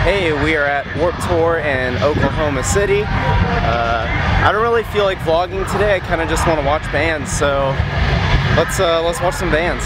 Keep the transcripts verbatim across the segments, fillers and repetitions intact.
Hey, we are at Warped Tour in Oklahoma City. Uh, I don't really feel like vlogging today. I kind of just want to watch bands, so let's uh, let's watch some bands.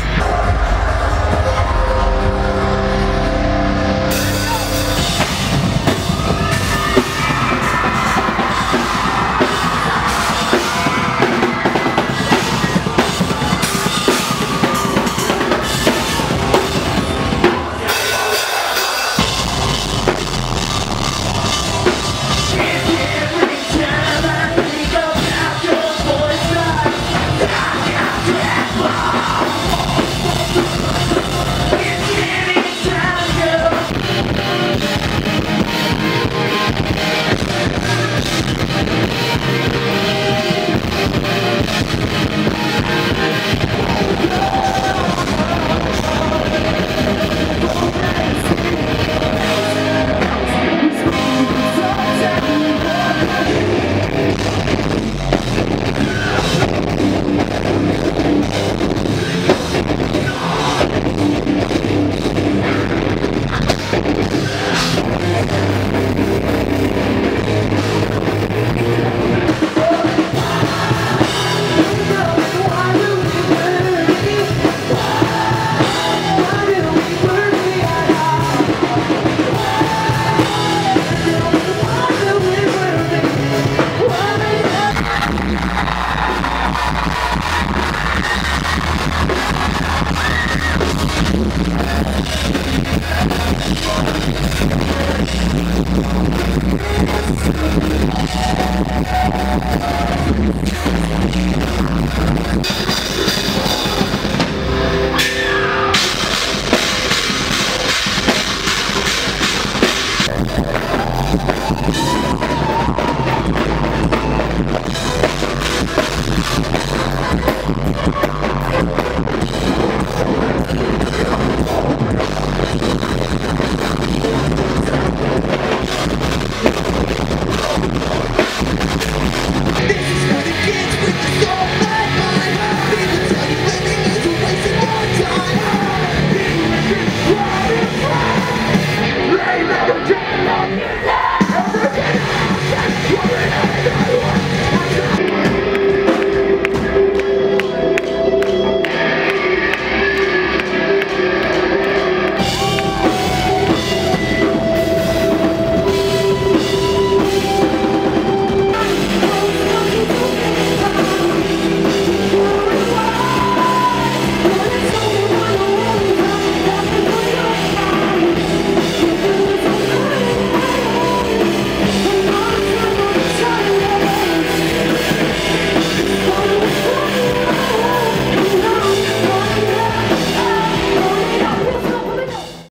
Yeah.